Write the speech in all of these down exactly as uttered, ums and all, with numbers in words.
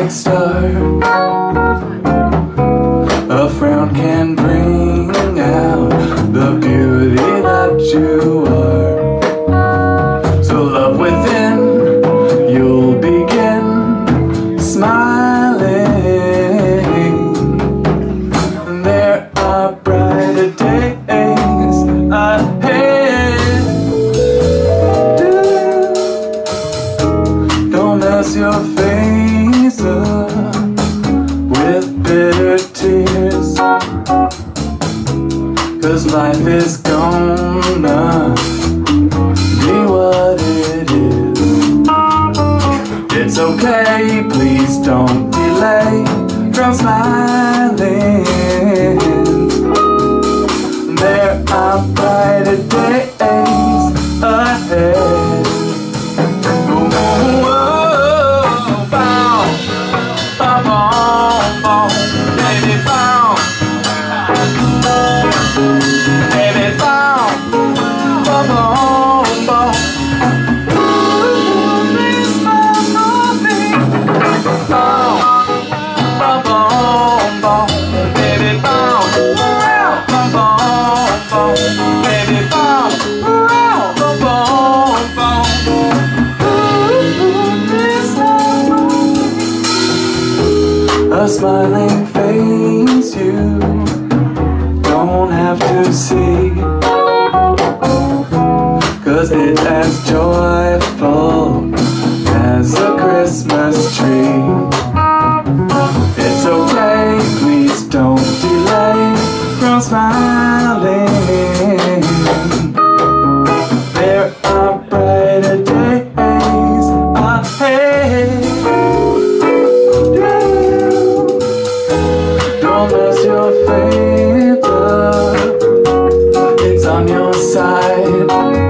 perfect start. A frown can bring out the beauty that you are. So love within, you'll begin smiling. There are brighter days ahead. Don't mess your face up with bitter tears, 'cause life is gonna be what it is. It's okay, please don't delay from smiling. There are brighter days ahead. A smiling face you don't have to see, 'cause it's as joyful as a Christmas tree. It's okay, please don't delay from smiling. There are brighter days ahead. Don't mess your faith up, it's on your side.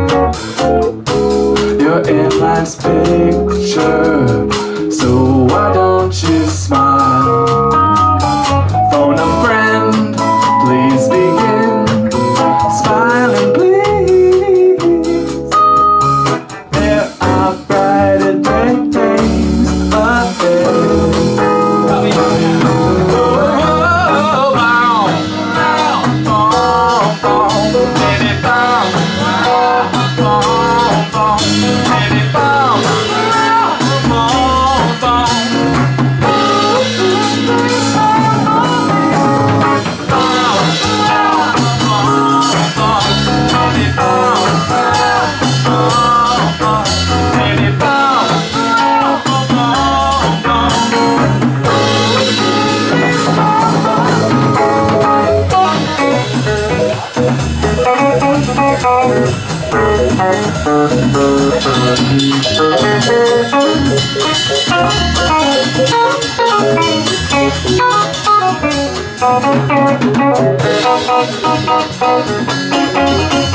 You're in life's picture, so why don't you smile? Phone a friend, please begin smiling, please. There are brighter days ahead. Thank you.